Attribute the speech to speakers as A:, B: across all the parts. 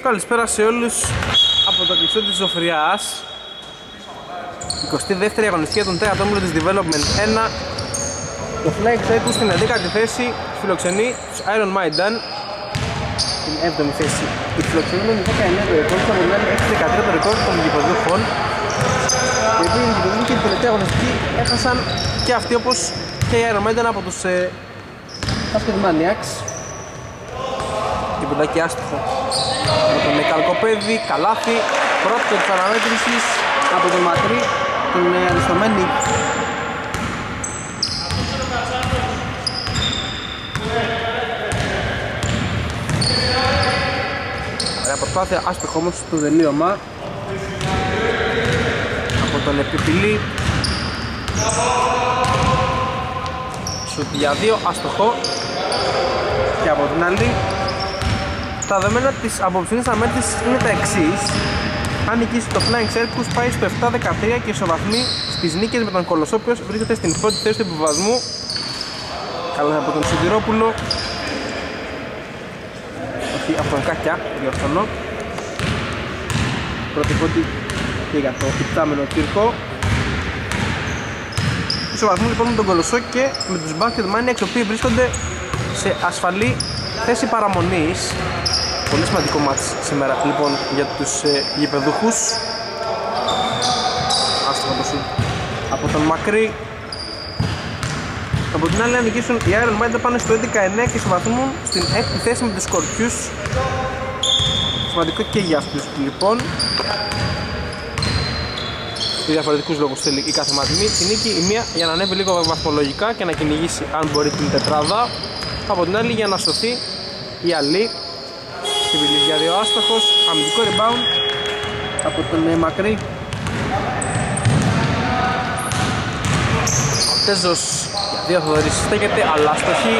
A: Καλησπέρα σε όλους από το κλειστό της Ζωφριάς. 22η αγωνιστική για τον τέταρτο όμιλο της Development 1. Το Flying Circus στην 11η θέση φιλοξενεί τους Iron Maiden. Στην 7η θέση η φιλοξενούμενη 19 το ρεκόρ, θα βγάλει 6-13 το ρεκόρ των γηπεδούχων. Γιατί οι γηπεδούχοι και την τελευταία αγωνιστική έχασαν και αυτοί όπως και οι Iron Maiden από τους Basket Maniacs. Και πεντάκι άστοχο με τον Καλκοπέδη, καλάθι, πρώτο της αναμέτρησης από τον Μακρύ, τον Αριστομένη. Ωραία προσπάθεια, άστοχο όμως το τελείωμα από τον Επιπηλή. Σουτ για 2, άστοχο. Και από την άλλη τα δεδομένα της απόψινής αναμέτρησης είναι τα εξής. Αν νικήσει το Flying Circus πάει στο 7-13 και ισοβαθμεί στις νίκες με τον Κολοσσό, οποίος βρίσκεται στην πρώτη θέση του επιβασμού. Καλά από τον Σιδηρόπουλο. Όχι, από τον Κάκια, διορθώνω. Πρώτη και για το υπτάμενο Κύρκο. Ισοβαθμού λοιπόν με τον Κολοσσό και με τους Basket Maniacs, οι οποίοι βρίσκονται σε ασφαλή θέση παραμονής. Πολύ σημαντικό μάτς σήμερα λοιπόν για τους γηπεδούχους. Άστοχο το σουτ από τον Μακρύ. Από την άλλη, αν νικήσουν οι Iron Maiden πάνε στο 11-19 και ισοβαθμούν στην 6η θέση με τους Σκορπιούς. Σημαντικό και για αυτούς λοιπόν. Για διαφορετικούς λόγους θέλει η κάθε μάτιμη τη νίκη. Η μία για να ανέβει λίγο βαθμολογικά και να κυνηγήσει αν μπορεί την τετράδα. Από την άλλη για να σωθεί η Αλή. Συμβιλής για 2 άστοχος, αμυντικό rebound από τον Μακρύ. Ο Τέζος για 2 Θοδωρής στέκεται, αλλά αστοχή.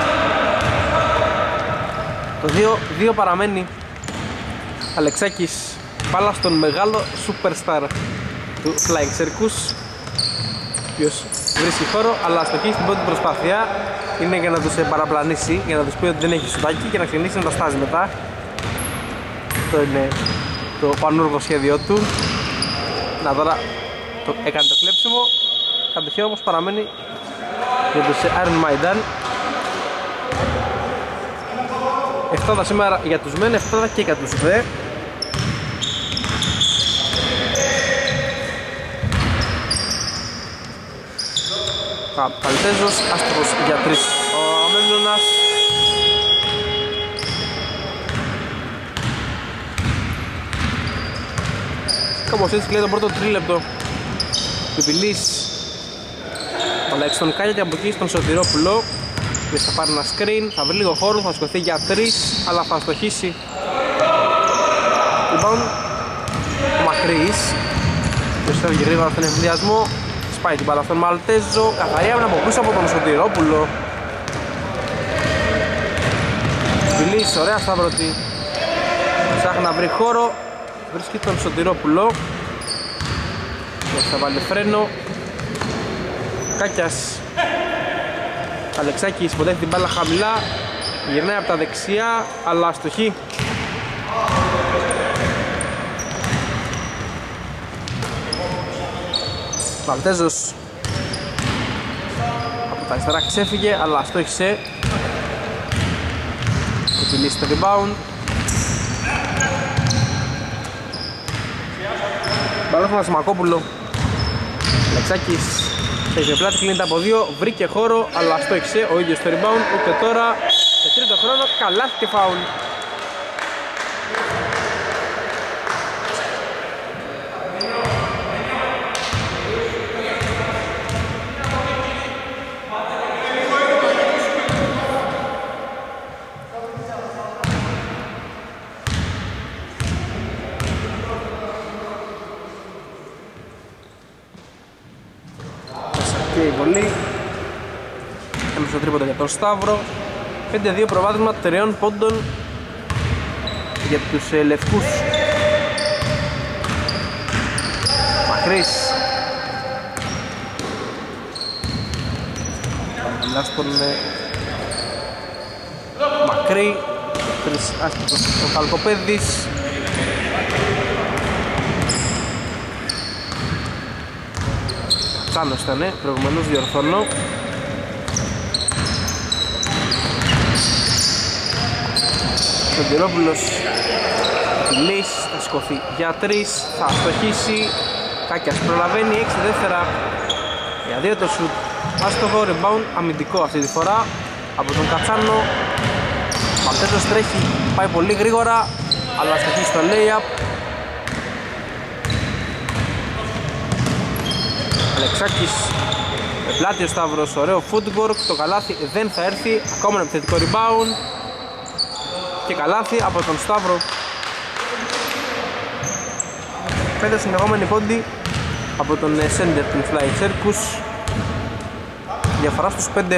A: Το 2-2 παραμένει. Αλεξάκης, μπάλα στον μεγάλο superstar του Flying Circus, ο οποίος βρίσκει χώρο, αλλά αστοχή στην πρώτη προσπάθεια. Είναι για να τους παραπλανήσει, για να τους πει ότι δεν έχει σουτάκι και να ξεκινήσει να τα στάζει μετά. Αυτό είναι το πανούργο σχέδιο του. Να τώρα έκανε το κλέψιμο. Κατοχή όμως παραμένει για τους Iron Maiden. 7 σήμερα για τους μεν, 7 και για τους δε. Καλτέζος, άστοχος για 3 ο Αμέμνονας. Κάπως έτσι κλαίει το πρώτο τρίλεπτο. Πιπηλής αλλάξει τον Κάλια και από εκεί στον Σωτηρόπουλο, και θα πάρει ένα screen, θα βρει λίγο χώρο, θα σκοθεί για 3 αλλά θα αστοχίσει. Λοιπόν, ο Μακρύς ποιος φεύγει γρήγορα στον εμβολιασμό. Πάει την μπάλα στον Μαλτέζο, καθαρή άμυνα από πίσω από τον Σωτηρόπουλο. Φιλής, ωραία σταυρωτή. Ψάχνει να βρει χώρο, βρίσκει τον Σωτηρόπουλο. Θα βάλει φρένο. Κάκιας. Αλεξάκης υποδέχει την μπάλα χαμηλά, γυρνάει από τα δεξιά, αλλά αστοχή. Μαλτέζος από τα αριστερά ξέφυγε, αλλά αστόχισε. Επιλύσει το rebound. Μπαλόν στον Ασημακόπουλο. Αλεξάκης έχει πλάτη, κλείνεται από 2, βρήκε χώρο, αλλά αστόχισε ο ίδιος το rebound. Ούτε τώρα, σε τρίτο χρόνο, καλά και φάουλ. Και η βολή έμεινε τρίποντο για τον Σταύρο. 5-2 προβάδισμα 3 πόντων για τους λευκούς. Μακρύς μιλά στον Μακρύ. Άστοχος ο Καλκοπέδης. Κατσάνος ήταν, προηγουμένως διορθώνω. Σωτηρόπουλος Πιλής, θα σηκωθεί για 3, θα στοχίσει. Κάκιας προλαβαίνει, 6 δεύτερα για 2 το σουτ. Άστοχο, rebound, αμυντικό αυτή τη φορά από τον Κατσάνο. Μαλτέζος τρέχει, πάει πολύ γρήγορα, αλλά στοχίσει στο lay-up. Αλεξάκης με πλάτη ο Σταύρος, ωραίο footwork, το καλάθι δεν θα έρθει. Ακόμα ένα επιθετικό rebound και καλάθι από τον Σταύρο. 5 συνεχόμενοι πόντι από τον center του Flying Circus. Διαφορά στους 5.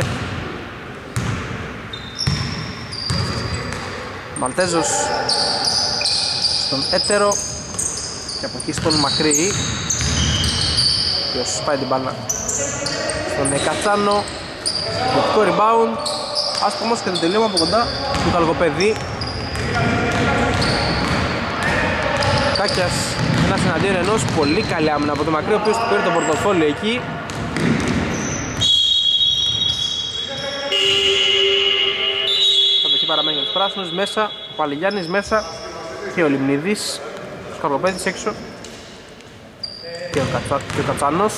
A: Μαλτέζος στον έτερο και από εκεί στον μακρύ, ποιος πάει την μπάλα στον Κατσάνο. Δυτικό rebound, άσπομος και το τελείωμα από κοντά του Καλγοπέδη. Κάκιας ένας εναντίον ενός, πολύ καλή άμυνα από το μακρύ, ο οποίος του πήρε το πορτοφόλιο εκεί. Παραμένει ο πράσινος μέσα, ο Παλιγιάννης μέσα και ο Λιμνίδης, ο Σκαρποπέδης έξω και ο Κατσάνος.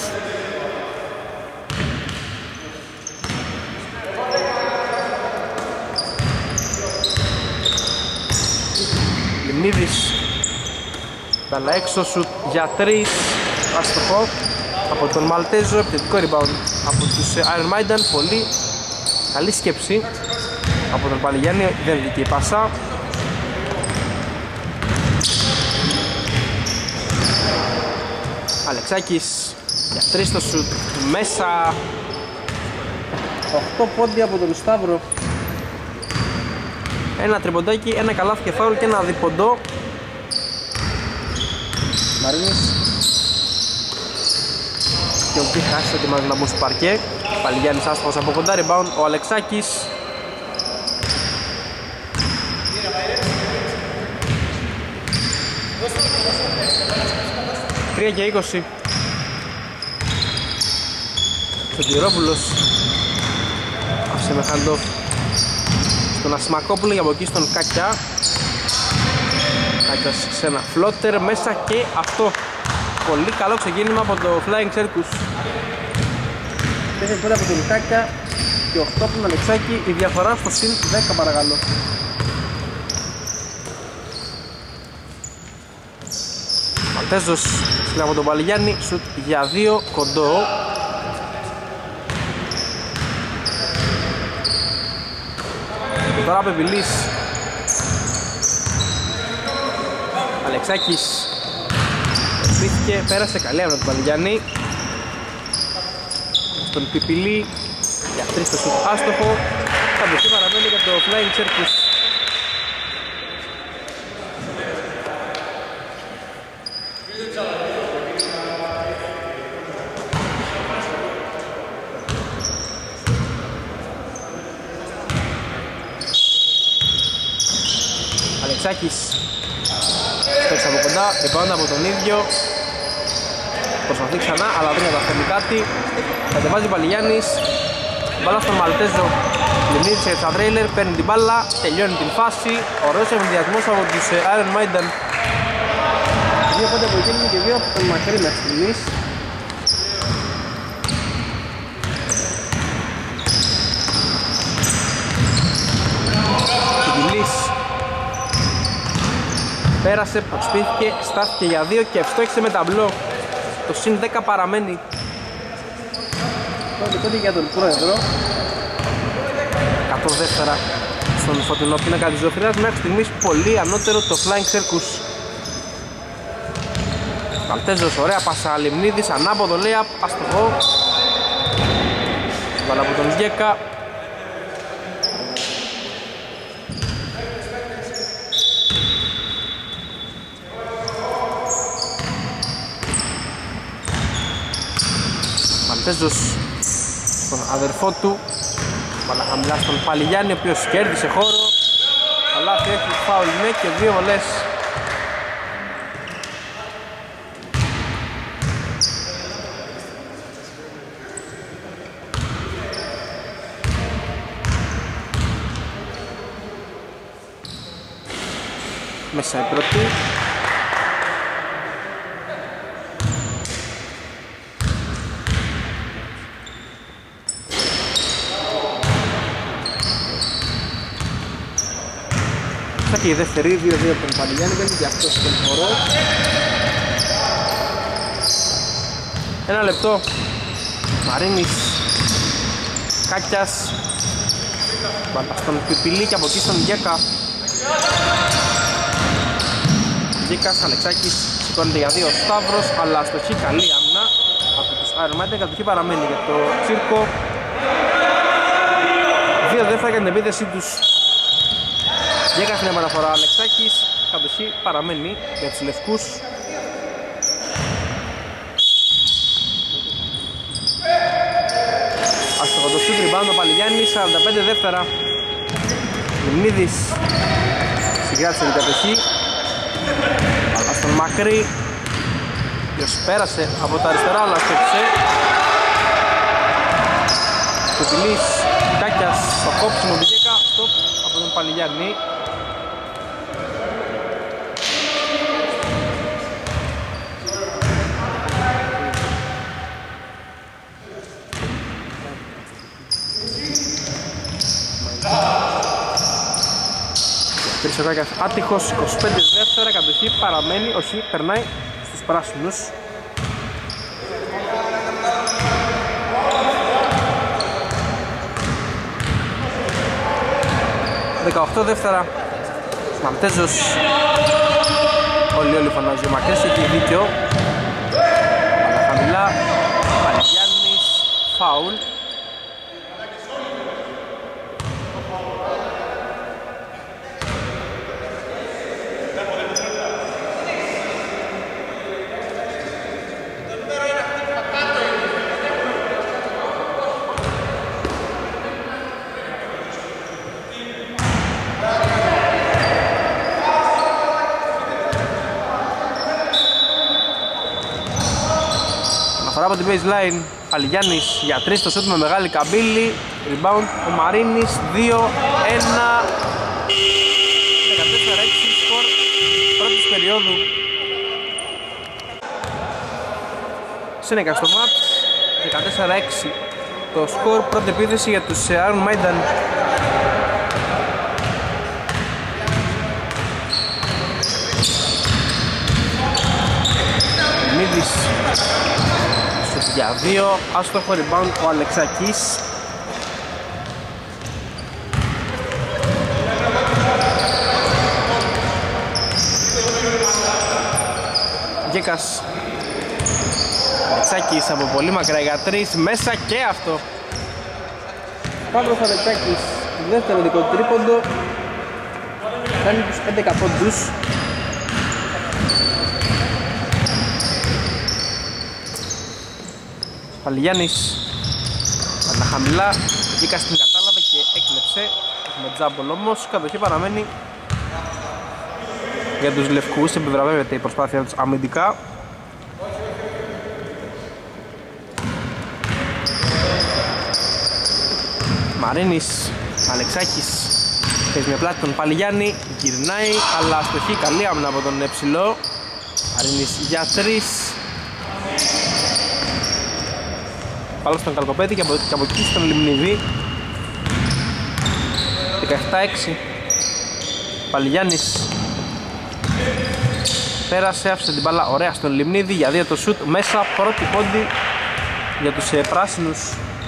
A: Λιμνίδης, μπάλα έξω, σουτ για 3, άστοχο από τον Μαλτέζο, επιθετικό rebound από τους Iron Maiden, πολύ καλή σκέψη από τον Παλιγιάννη, δεν βγήκε η πάσα. Αλεξάκης για 3 στο σουτ, μέσα. 8 πόντι από τον Σταύρο. Ένα τριποντάκι, ένα καλάθι και φάουλ και ένα διποντό. Μαρίνης και ο Μπίχας ετοιμάζει να μπουν στο παρκέ. Παλιγιάννης άστοχος από κοντά, rebound ο Αλεξάκης. 3 και 20. Σωτηρόπουλος άφησε με handoff στον Ασημακόπουλο, για από εκεί στον Κάκια. Κάκιας σε ένα φλότερ μέσα και αυτό. Πολύ καλό ξεκίνημα από το Flying Circus. 4 πέρα από τον Κάκια και 8 από τον Αλεξάκη, η διαφορά στο συν 10 παρακαλώ. Μαλτέζος στην από τον Παλιγιάννη, σουτ για 2, κοντό. Και τώρα Πεπιλής. Αλεξάκης πήθηκε, πέρασε καλή από τον Παλιγιάννη. Στον Πιπιλή για 3 στο σουτ άστοχο. Θα μπει παραμένει για το Flying Circus. Αλεξάκης παίξει από κοντά, rebound από τον ίδιο. Προσπαθεί ξανά, αλλά δεν καταφέρνει κάτι. Κατεβάζει ο Παλιγιάννης, μπάλα στον Μαλτέζο. Λιμνίδης για τα τρέιλερ, παίρνει την μπάλα, τελειώνει την φάση. Ωραίος εμβιδιασμός από τους Iron Maiden. 2 πόντα από εκείνη και 2 από τον μακρύ μέχρι στιγμής. Κιβιλής πέρασε, προσπίθηκε, στάθηκε για 2 και ευστόχισε με ταμπλό. Το συν 10 παραμένει. Τότε για τον πρόεδρο. 100 δεύτερα στον φωτεινό πίνακα της ζωφυράς. Μέχρι στιγμής πολύ ανώτερο το Flying Circus. Καλτέζος, ωραία πάσα, Λιμνίδης, ανάποδο layup, αστοχό. Βάλα από τον Γκέκα. Καλτέζος στον αδερφό του. Βάλα χαμηλά στον Παλιγιάννη, ο οποίος κέρδισε χώρο. Καλάθι, έχει φάουλ ναι και 2 βολές. μέσα η πρώτη. Θα και η δεύτερη, 2-2 από τον Παλιγιάννη, δεν είναι και αυτός τον χώρο. Ένα λεπτό. Μαρίνης, Κάκιας, μπάλα στον Πιπιλή και από εκεί στον Γκέκα. Γκέκας, Αλεξάκης, σηκώνεται για 2 ο Σταύρος, αλλά αστοχή, καλή άμυνα από τους Iron Maiden. Η κατοχή παραμένει για το Τσίρκο. 2 δεύτερα για την επίθεσή τους. Γκέκας στην επαναφορά, Αλεξάκης, κατοχή παραμένει για τους Λευκούς. Αστοχο το σούτ, rebound ο Παλιγιάννης, 45 δεύτερα. Λιμνίδης συγκράτησε την κατοχή. Αλλά στον Μακρύ, ποιος πέρασε από τα αριστερά, αλλά στόχισε. Κουτιλής, Κάκιας, στο κόψιμο του Γκέκα, στοπ από τον Παλιγιάννη. Ο Κάκιας άτυχος, 25 δεύτερα, κατοχή παραμένει, όχι, περνάει στους πράσινους. «18 δεύτερα, Μαρτέζος, όλοι φωνάζει ο Μακρύς, έχει δίκιο. Αλλά χαμηλά, Παλιγιάννης, φάουλ. Από την baseline, Παλιγιάννης για 3 το σούτ με μεγάλη καμπύλη. Rebound ο Μαρίνης, 2-1. 14-6 σκορ πρώτης περίοδου. Σύνεκα στο μάτς, 14-6 το σκορ, πρώτη επίθεση για τους Iron Maiden. Μίδης για 2, άστοχο rebound ο Αλεξάκης. Γκέκας, Αλεξάκης από πολύ μακριά για 3, μέσα και αυτό. Παύλος Αλεξάκης, δεύτερο δικό του τρίποντο, κάνει τους 11 πόντους. Παλιγιάννης, πάντα χαμηλά, Γκέκας την κατάλαβε και έκλεψε. Έχουμε τζάμπολ όμως, κατοχή παραμένει για τους Λευκούς, επιβραβεύεται η προσπάθεια τους αμυντικά. Μαρίνης, Αλεξάκης, παίζει με πλάτη τον Παλιγιάννη, γυρνάει, αλλά αστοχή, καλή άμυνα από τον Εψηλό. Μαρίνης για 3. Πάλι στον Καλκοπέτη και από εκεί στον Λιμνιδί. 17-6. Παλιγιάννης πέρασε, άφησε την μπάλα ωραία στον Λιμνίδι για 2 το σουτ μέσα, πρώτη πόντι για τους πράσινους.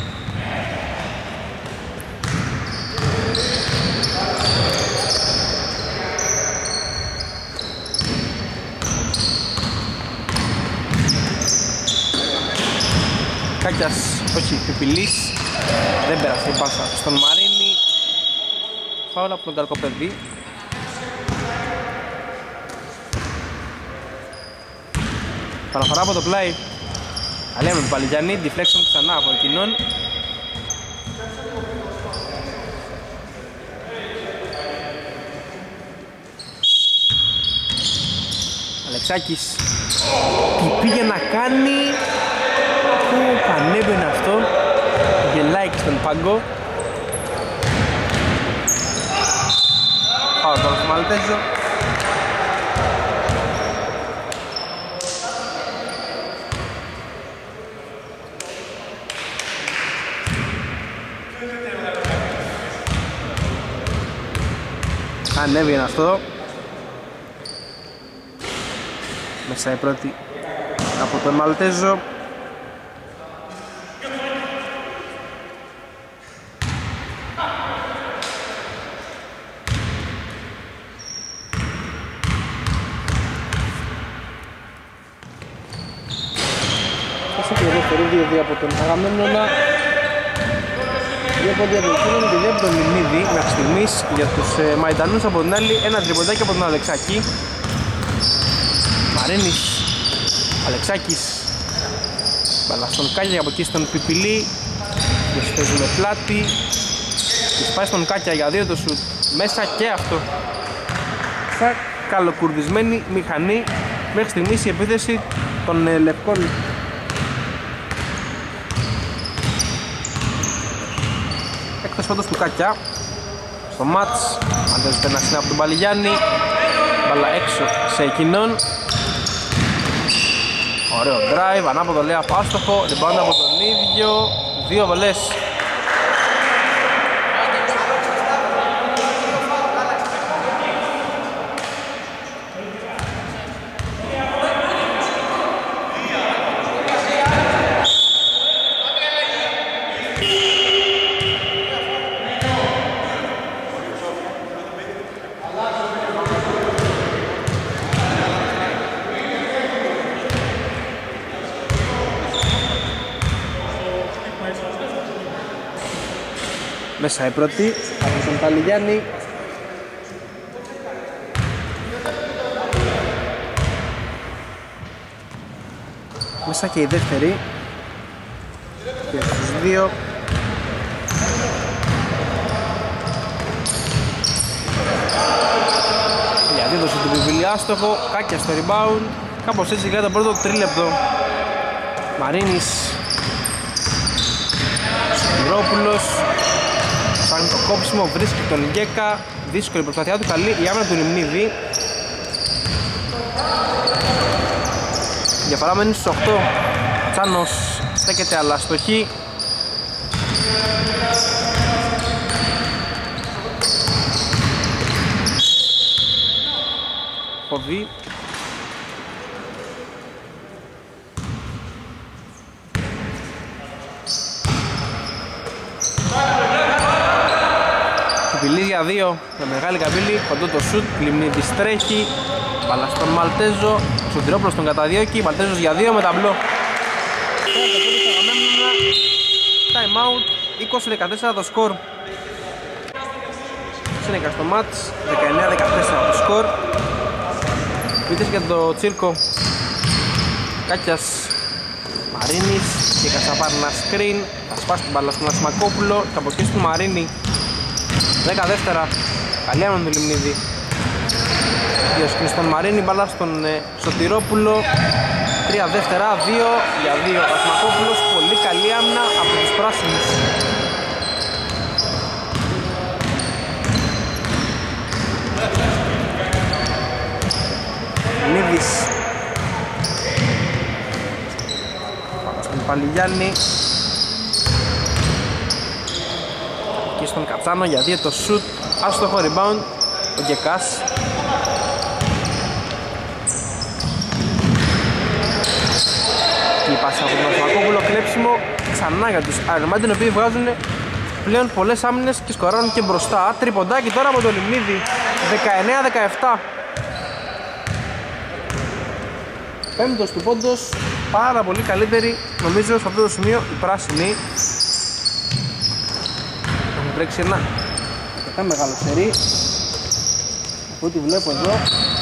A: Κάκιας, όχι, Πιπιλής, δεν πέρασε η πάσα στον Μαρίνη. Φάουλ από τον Καρκοπέδη. Παραφορά από το πλάι. Αλέα με τον Παλιγιάννη, deflection ξανά από εκείνον. Αλεξάκης, τι πήγε να κάνει. Πού πανέμπαινε αυτό. Γελάει και στον πάγκο. Πάω τώρα στο Μαλτέζο. Ανέβαινε αυτό. Μέσα η πρώτη από τον Μαλτέζο. Και το δεύτερο 2-2 από τον Αγαμέμνονα. 2 πόντια από εκείνον και 2 από τον Λιμνίδη μέχρι στιγμής για τους Μαϊντανούς. Από την άλλη ένα τριποντάκι από τον Αλεξάκη. Μαρίνης, Αλεξάκης, μπαλά στον Κάκια, από εκεί στον Πιπιλή. Τους παίζουμε πλάτη. Τους πάει στον Κάκια για 2 το σουτ. Μέσα και αυτό. Σαν καλοκουρδισμένη μηχανή μέχρι στιγμής η επίθεση των Λευκών. Έκτος πόντος του Κάκια στο μάτς. Αντέζεται ένα συνά από τον Παλιγιάννη. Μπαλά έξω σε εκείνον. Ωραίο drive, ανάποδο λέει από άστοχο. Rebound από τον ίδιο. 2 βολές. Μέσα η πρώτη από τον Παλιγιάννη. Μέσα και η δεύτερη. Και στους 2. Για δίδωση του Πιπιλή άστοχο. Κάκια στο rebound. Κάπως έτσι λέει το πρώτο τρίλεπτο. Μαρίνης, Σωτηρόπουλος. Κάνει το κόψιμο, βρίσκει τον Γκέκα. Δύσκολη προσπαθειά του, καλή η άμυνα του Λιμνίδη. Διαφορά μένει στους 8. Τσάνος στέκεται αλλά αστοχή. Φοβή. Πιπιλής για 2 με μεγάλη καμπύλη, κοντό το σουτ, Λιμνίδης τρέχει. Μπαλά στον Μαλτέζο, Σωτηρόπουλος τον καταδιώκει, Μαλτέζος για 2 με ταμπλό. Time out, 20-14 το σκορ. Συνέχεια στο μάτς, 19-14 το σκορ. Βίτες για το Τσίρκο. Κάκιας, Μαρίνης και Κασαπάρ ένα screen. Θα σπάσει την μπάλα στον Ασημακόπουλο, θα αποσκήσει του Μαρίνη. 10 δεύτερα, καλή άμυνα του Λιμνίδη. 2 σκριν στον Μαρίνη, μπάλα στον Σωτηρόπουλο. 3 δεύτερα, 2 για 2 ο Ασημακόπουλος. Πολύ καλή άμυνα από τους πράσινους. Λιμνίδης. Πάμε στον Παλιγιάννη. Και στον Κατσάνο για 2 το shoot. Άστοχο rebound ο Γκεκάς. Και η πάσα από τον Ασημακόπουλο, κλέψιμο ξανά για τους Iron Maiden, οι οποίοι βγάζουν πλέον πολλές άμυνες και σκοράρουν και μπροστά. Τριποντάκι τώρα από το Λιμνίδη, 19-17. Πέμπτος του πόντος, πάρα πολύ καλύτερη νομίζω σε αυτό το σημείο η πράσινη. Έχουν τρέξει ένα αρκετά μεγάλο σερί, από ό,τι βλέπω εδώ.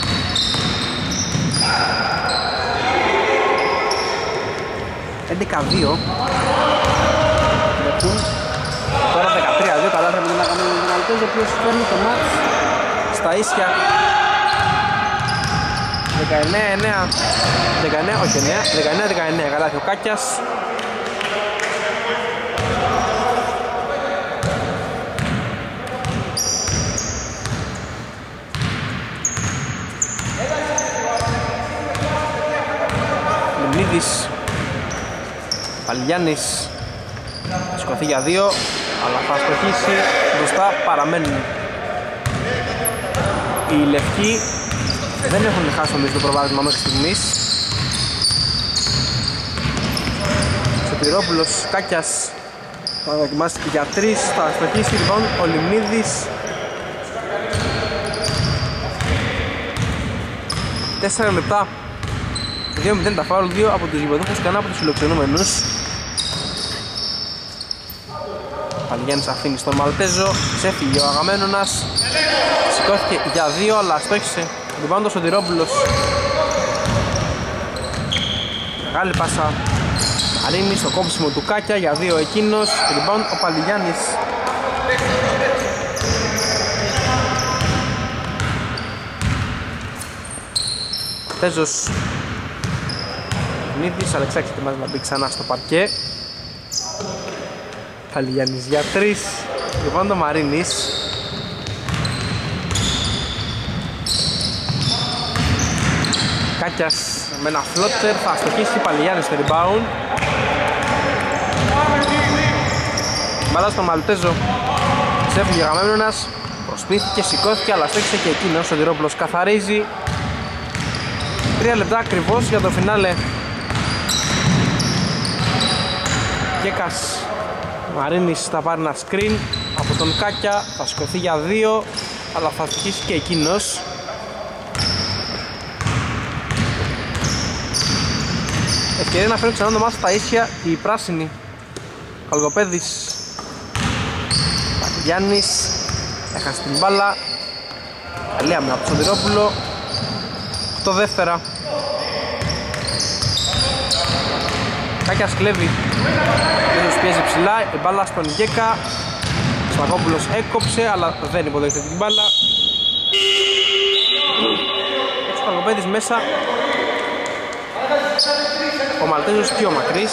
A: «11-2» βλέπουν. Τώρα 13-2, καλά θα μπορούμε να κάνουμε τον Αλτέζο, ο οποίος φέρνει το μάτς στα ίσια. 19-9, 19, όχι 9, 19-19, καλά ο Κάκιας. Λιμνίδης, Παλιγιάννης, σηκωθεί για 2. αλλά θα στοχίσει, μπροστά παραμένουν. Οι λευκοί δεν έχουν χάσει νομίζω το προβάδισμα μέχρι στιγμής. Σωτηρόπουλος, Κάκιας θα δοκιμάσει για 3, θα στοχίσει λοιπόν ο Λιμνίδης. 4 λεπτά, 2-0 τα φάουλ, 2 από τους γηπεδούχους και 1 από τους φιλοξενούμενους. Παλιγιάννης αφήνει στον Μαλτέζο, ξέφυγε ο Αγαμένονας, σηκώθηκε για 2 αλλά στόχισε. Λοιπόν το Σωτηρόπουλος, μεγάλη πάσα Μαρίνη στο κόψιμο του Κάκια για 2 εκείνος. Λοιπόν ο Παλιγιάννης, Μαλτέζος, Νίδης, Αλεξάκης ετοιμάζει να μπει ξανά στο παρκέ. Παλιγιάννης για 3, λοιπόν το Μαρίνης. Κάκιας με ένα φλότερ, θα στοχίσει Παλιγιάννης στο rebound. Μπαλά στον Μαλτέζο, ξέφυγε Γαμέμνονας, προσπίθηκε, σηκώθηκε αλλά στόχισε και εκείνος. Ο Σωτηρόπουλος καθαρίζει. 3 λεπτά ακριβώς για το φινάλε. Κέκας, Μαρίνης θα πάρει ένα screen από τον Κάκια, θα σηκωθεί για 2 αλλά θα στοχίσει και εκείνος. Ευκαιρία να φέρουν ξανά το μάτς στα ίσια οι πράσινοι. Καλγοπέδης, Γιάννης, έχασε την μπάλα. Καλή άμυνα από τον Σωτηρόπουλο. 8 δεύτερα. Κάκιας κλέβει, δεν πιέζει ψηλά, η μπάλα στον Γκέκα. Σμακόπουλος έκοψε αλλά δεν υποδέχεται την μπάλα. Έτσι ο Καλγοπέδης μέσα. Ο Μαλτέζος και ο Μακρύς.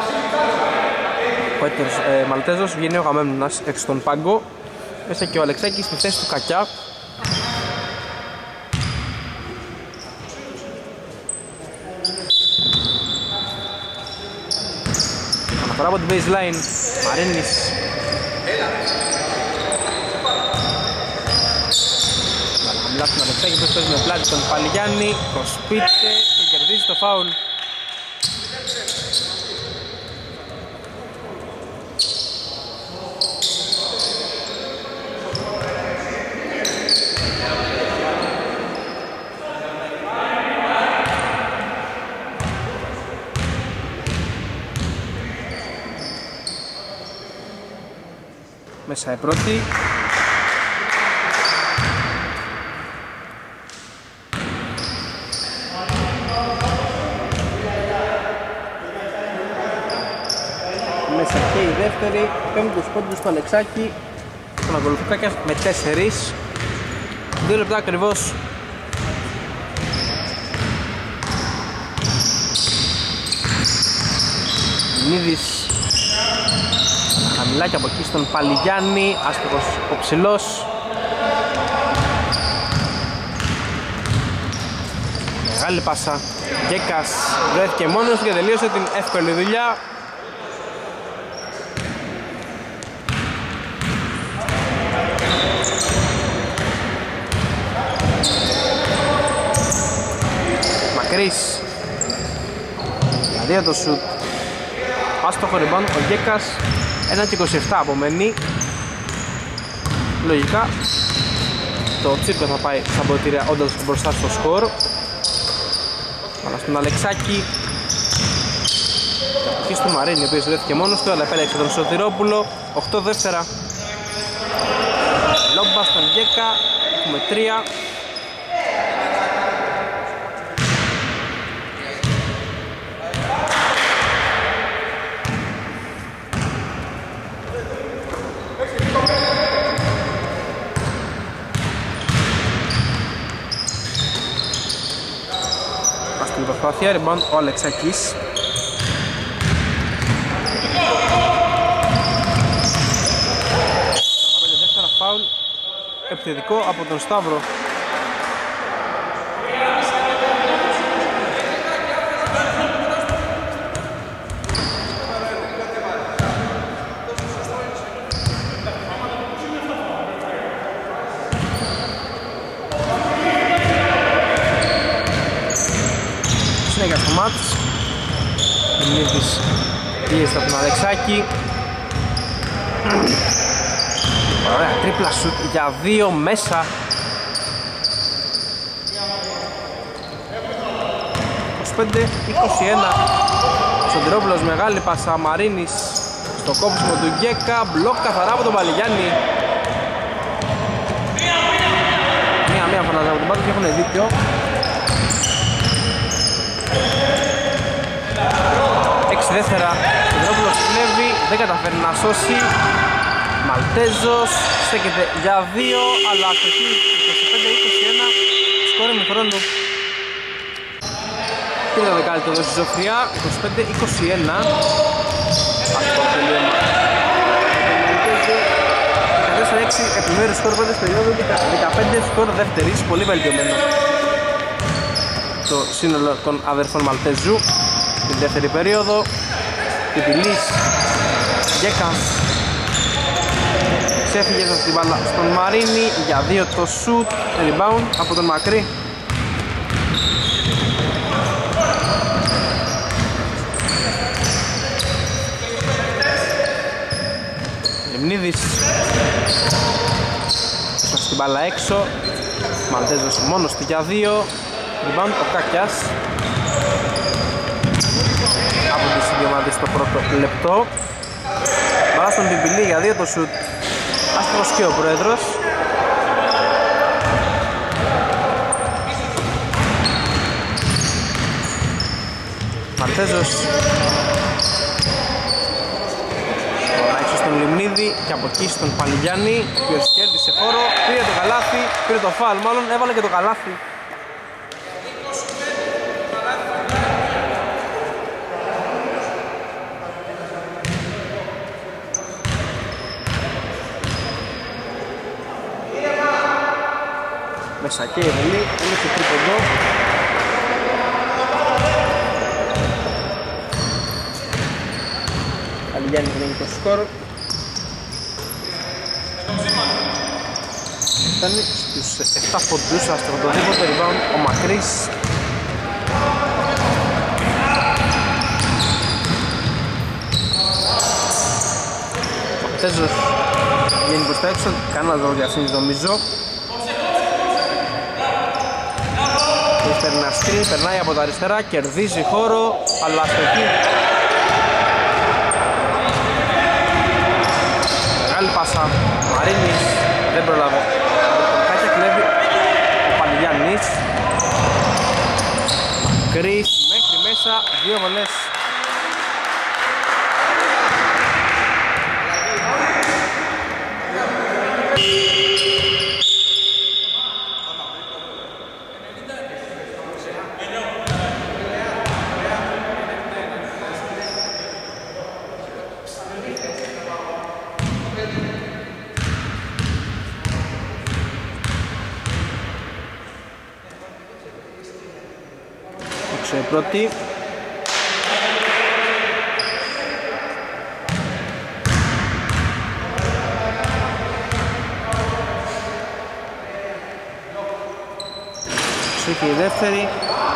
A: Ο έτερος Μαλτέζος βγαίνει ο Γαμέμνονας έξω στον πάγκο. Μέσα και ο Αλεξάκης στη θέση του Κακιά. Αναφορά από την baseline, Μαρίνης. Χαμηλά στον Αλεξάκη που παίζει με πλάτη τον Παλιγιάννη. Προσπίτε και κερδίζει το φάουλ. Μέσα η πρώτη. Μέσα και η δεύτερη. Παίρνει τους πόντους του Αλεξάκη. Τον ακολουθεί Κάκιας με 4. 2 λεπτά ακριβώς. Νίδης. Χαμηλάκι από εκεί στον Παλιγιάννη, άστοχος ο ψηλός. Μεγάλη πάσα, Γκέκας βρέθηκε μόνος και τελείωσε την εύκολη δουλειά. Μακρύς για 2 το σουτ, άστοχο rebound ο Γκέκας. 1.27 απομένει. Λογικά το τσίρκο θα πάει στα ποτήρια όντας μπροστά στο σκορ. Αλλά στον Αλεξάκη και στο Μαρίνη, ο οποίος βρέθηκε μόνος του αλλά επέλεξε τον Σωτηρόπουλο. 8 δεύτερα. Λόμπα στον Γκέκα, έχουμε 3. Προσπάθεια, rebound ο Αλεξάκης. 15 δεύτερα φάουλ επιθετικό από τον Σταύρο. μάτς. Δημήτρης πίεζε από τον Αλεξάκη. Ωραία, τρίπλα σουτ για 2 μέσα. 25-21. Σοντρόπουλος, μεγάλη πάσα, Μαρίνης στο κόψιμο του Γκέκα, μπλοκ καθαρά από τον Παλιγιάννη. Μία φωνάζα από την πάντα και έχουν δίκιο. Δεύτερα, ο Σοντρόπουλος κλέβει, δεν καταφέρει να σώσει. Μαλτέζος στέκεται για 2, αλλά αστοχή 25-21, σκόρ ημιχρόνου. Τρίτο δεκάλεπτο εδώ στη Ζωφριά, 25-21. Αυτό το τελείωμα. 14-6 επιμέρους σκόρ πρώτης περίοδου, 15 σκόρ δεύτερης, πολύ βελτιωμένο το σύνολο των αδερφών Μαλτέζου. Την δεύτερη περίοδο, Πιπιλής, Γκέκας ξέφυγε στην μπάλα στον Μαρίνη για 2 το σουτ, rebound από τον Μακρύ. Λιμνίδης στην μπάλα έξω, Μαλτέζος μόνος του για 2, rebound ο Κάκιας από τις δύο ομάδες στο πρώτο λεπτό. Μπαλά στον Πιπιλή για 2 το σουτ, άστοχος και ο πρόεδρος. Μαλτέζος έξω στον Λιμνίδη και από εκεί στον Παλιγιάννη, ο οποίος κέρδισε χώρο, πήρε το καλάθι, πήρε το φάουλ, μάλλον έβαλε και το καλάθι. Μέσα και η Ρελή, είναι και τρίποντο. Παλιγιάννη βγαίνει το σκορ. Φτάνει στους 7 ποντούς, αστροδοτήποτε rebound ο Μακρύς. Ο Πτέζος βγαίνει προς τα έξω, κανένας δεν διασύνης νομίζω. Παίρνει ένα screen, περνάει από τα αριστερά, κερδίζει χώρο, αλλά αστοχή. Μεγάλη πάσα, Μαρίνης, δεν προλάβω. Τον Κάκια κλέβει ο Παλιγιάννης. Μακρύς μέχρι μέσα, 2 βολές. Πρώτη. Και η δεύτερη.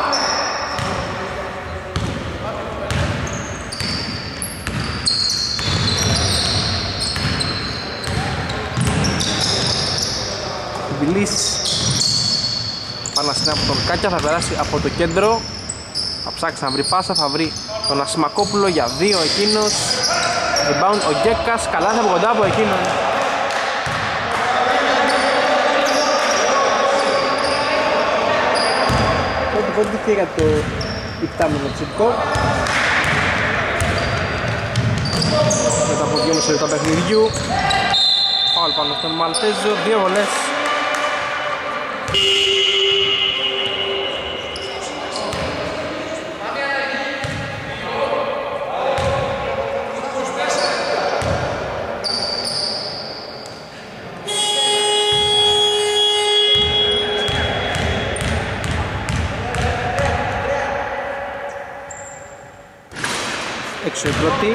A: Βιλής. Παναστεί από τον Κάκια, θα περάσει από το κέντρο. Θα ψάξει να βρει πάσα, θα βρει τον Ασημακόπουλο για 2 εκείνος. Rebound ο Γκέκας, καλάθι από κοντά από εκείνον. Πρώτη και για το υπτάμενο τσιπκό. Μετά από 2,5 λεπτά παιχνιδιού. Φάουλ πάνω στον Μαλτέζο, 2 βολές. Έξω η πρώτη.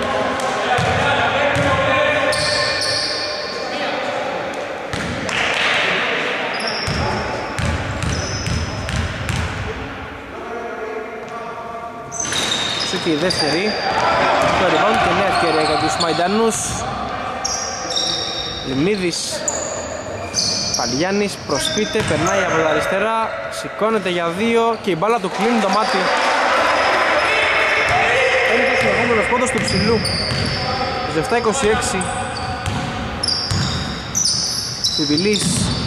A: αυτή η δεύτερη. Το rebound και νέα ευκαιρία για τους Μαϊντανούς. Λιμνίδης, Παλιάνης προσποιείται, περνάει από τα αριστερά, σηκώνεται για 2 και η μπάλα του κλείνει το μάτι. Είναι το συνεχόμενος πόντος του ψηλού. 27-26. Πιβιλής.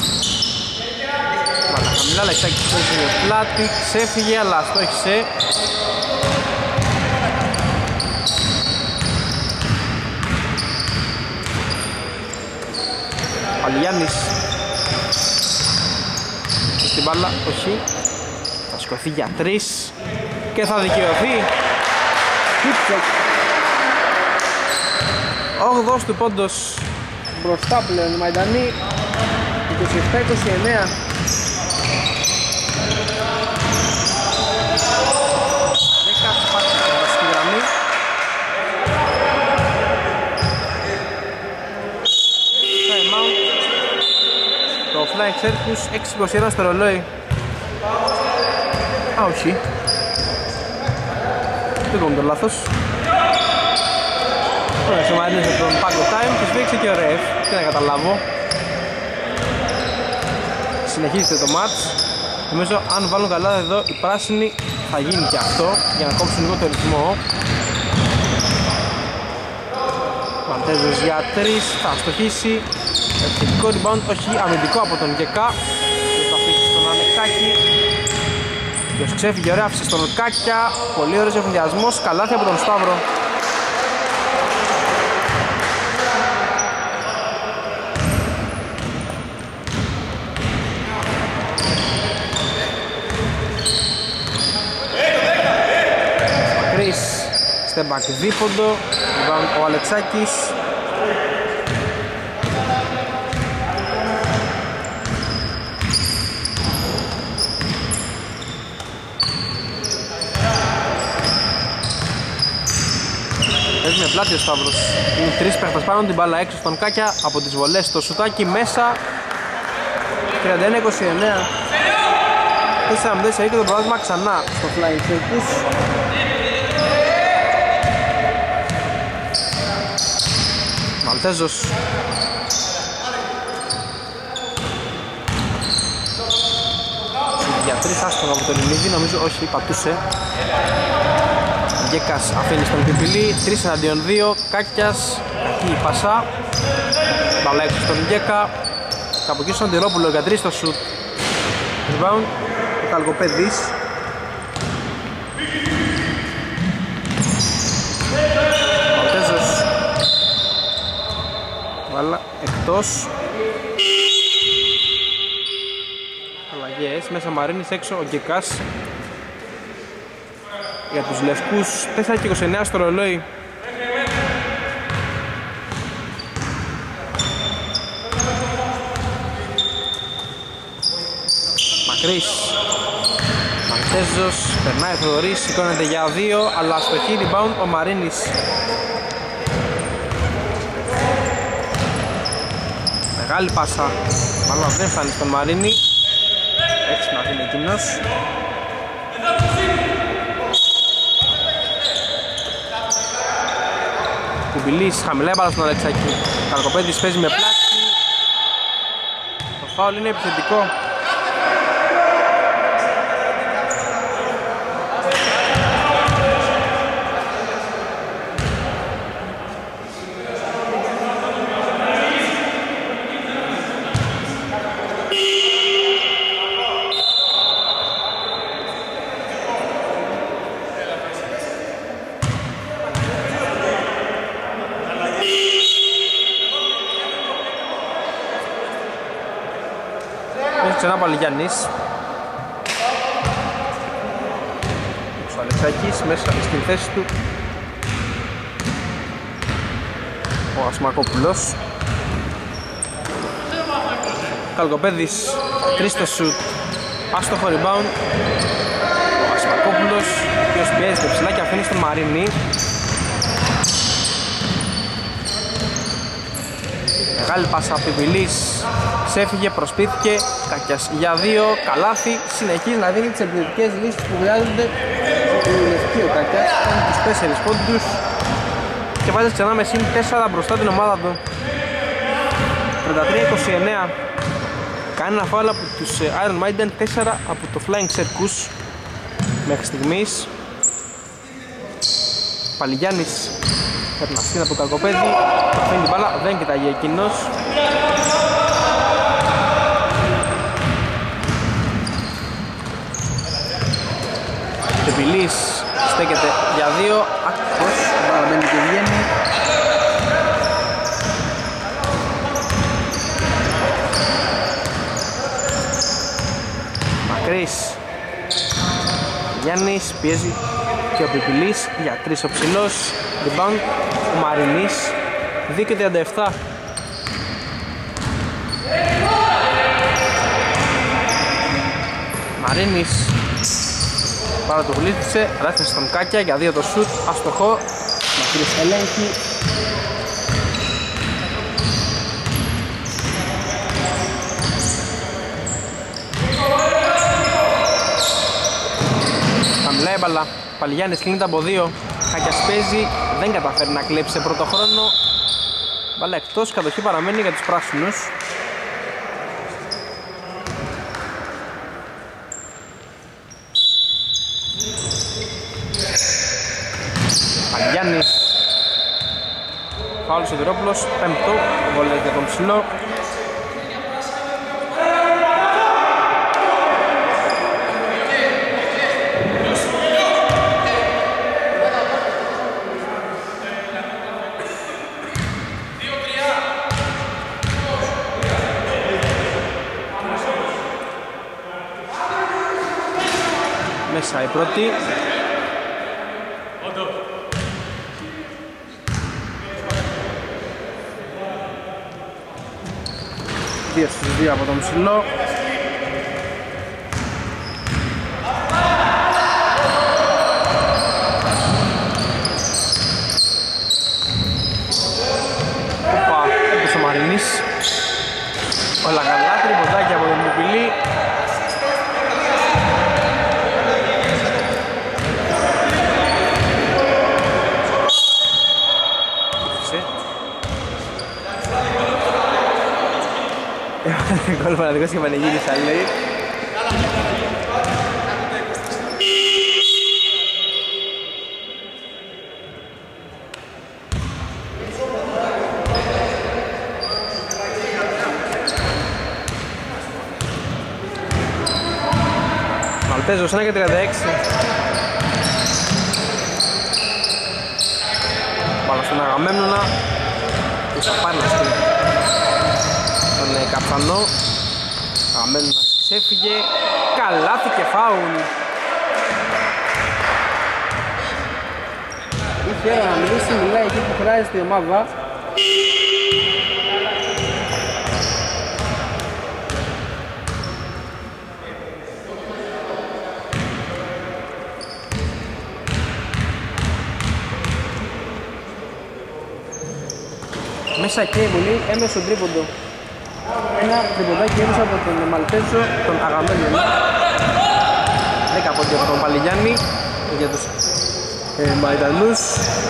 A: Βάλα χαμηλά, Λεξάκης παίζει πλάτη, ξέφυγε αλλά στόχισε. Παλιάνης. Στην μπάλα, όχι. Θα σηκωθεί για 3 και θα δικαιωθεί. Κίτσοκ. 8ος του πόντος. Μπροστά πλέον οι Μαϊντανοί. 27-29. Στη γραμμή. Time out. Το Flying Circus 6-21 στο ρολόι. Α, όχι. Δεν κάνω το λάθος. Ωραία, σωμαρίνησε τον Pago Time και σφίξε και ο Ρεφ. Τι να καταλάβω. Συνεχίζεται το match. Νομίζω αν βάλουν καλά εδώ οι πράσινοι θα γίνει και αυτό για να κόψουν λίγο το ρυθμό. Μαντέζος για 3, θα στοχίσει. Ευθυντικό rebound, όχι αμυντικό από τον Γκεκά. Και θα αφήσει στον Αλεξάκη. Ποιος ξέφυγε, ωραία, άφησε στον Κάκια. Πολύ ωραίος ευνηδιασμός, καλάθι από τον Σταύρο. Step back δίποντο, ο Αλεξάκης. Παίζει με πλάτη ο Σταύρος. Είναι 3 παίχτες πάνω, την μπάλα έξω στον Κάκια. Από τις βολές το σουτάκι μέσα. 31-29. 4-4 και το προβάδισμα ξανά στο Flying Circus. Μαλτέζος. Για 3 άστοχα από τον Λιμνίδη, νομίζω όχι, πατούσε. Γκέκας αφήνει στον Πιπιλή, 3 εναντίον 2, Κάκιας, κακή πασά. Μπαλά έξω στον Γκέκα. Από εκεί στον Αντιρόπουλο για 3 στο σουτ. Rebound, ο Καλκοπέδης. Μαλτέζος. Βάλα εκτός. Αλλαγές, μέσα Μαρίνης, έξω ο Γκεκάς. Για τους λευκούς 4-29 στο ρολόι. Μακρύς. Μαλτέζος, περνάει ο Θοδωρής, σηκώνεται για 2, αλλά στο χει rebound ο Μαρίνης. Μεγάλη πάσα, μάλλον δεν φτάνει στον Μαρίνη. Έτσι να είναι εκείνος. Κουμπιλής, χαμηλά έβαλα στον Αλεξάκη. Καρκοπέδης παίζει με πλάτη. Το φάουλ είναι επιθετικό. Ξανά πάλι Γιάννης. Ο Αλεξάκης μέσα στην θέση του. Ο Ασμακόπουλος. Καλκοπέδης, 3 στο σουτ. Άστοχο rebound. Ο Ασμακόπουλος, ο οποίος πιέζεται ψηλά και αφήνει στον Μαρίνη. Μεγάλη πάσα από Πιβιλής. Ξέφυγε, προσπίθηκε, Κάκιας για 2, καλάθι, συνεχίζει να δίνει τις επιθετικές λύσεις που χρειάζονται του Λευκή ο Κάκιας, κάνει τους 4 πόντους και βάζει ξανά με συν 4 μπροστά την ομάδα του. 33-29. Κάνει ένα φάουλ από τους Iron Maiden, 4 από το Flying Circus μέχρι στιγμής. Παλιγιάννης παίρνει ασύνα από το Κακοπέδι, αφήνει την μπάλα, δεν κοιτάγει εκείνος. Τεπιλής στέκεται για 2, άκρος, μπάλα μπαίνει και βγαίνει. Μακρύς, Γιάννης πιέζει και ο Πιπιλής για 3 ο ψηλός. Rebound ο Μαρινής, 2-37. Μαρίνης πάρα το γλίτησε, ράθησε στα Μκάκια για 2 το σουτ, αστοχό. Μακρύς ελέγχει. Χαμηλά έμπαλα, Παλιγιάννης κλείνεται από 2. Χάκιας παίζει, δεν καταφέρει να κλέψει σε πρώτο χρόνο. Μπάλα εκτός, κατοχή παραμένει για τους πράσινους. Παλιγιάννης, φάουλ Σιδηρόπουλος, 5ο βολέ για τον ψηλό. Μέσα η πρώτη. Δύο στους 2 από τον ψηλό. Οπα, έπαιξε ο Μαρινής. Όλα καλά, τριποντάκι από τον Μουπιλή. Γκολ φανατικός και πανηγύρισα, λέει. Μαλτέζος 1 και 36. Πάμε στον Αγαμέμνονα. Τους απάρνας τον Καπθανό. Αγαμέμνονας ξέφυγε. Καλάθι και φάουλ. Είχε να μιλήσει, μιλάει εκεί που χρειάζεται η ομάδα. Μέσα και η βολή, έμεσε στον τρίποντο. Ένα τριποντάκι έμεσα από τον Μαλτέζο, τον Αγαμέμνονα. 10 πόντια από τον Παλιγιάννη για τους Μαϊντανούς.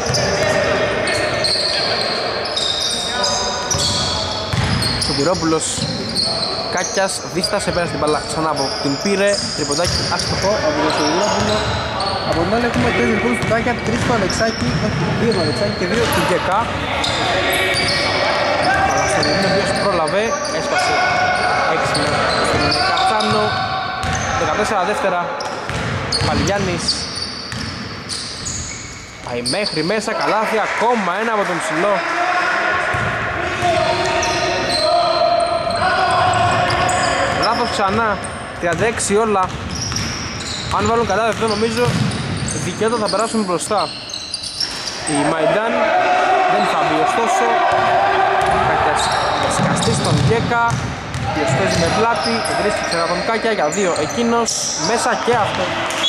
A: Σωτηρόπουλος, Κάκιας, Δίστας, επέρασε την μπάλα ξανά από την πήρε. Τριποντάκι άστοχο από τον Σωτηρόπουλο. Από την άλλη έχουμε 4 λοιπόν στο Τάκια, 3 του Αλεξάκη, 2 του Αλεξάκη και 2 του Γκεκά. Είναι ποιος πρόλαβε, έσπασε 6 στον Καπτάνο. 14 δεύτερα, Παλιγιάννης πάει μέχρι μέσα, καλάθι, ακόμα ένα από τον ψηλό. Λάθος ξανά, 36 όλα. Αν βάλουν κατά αυτό νομίζω δικαίωτα θα περάσουν μπροστά. Η Μαϊντάν δεν θα μπει, ωστόσο σκαστεί στον Γκέκα, ποιος παίζει με πλάτη, βρίσκει ξανά τον Κάκια για 2 εκείνος, μέσα και αυτό.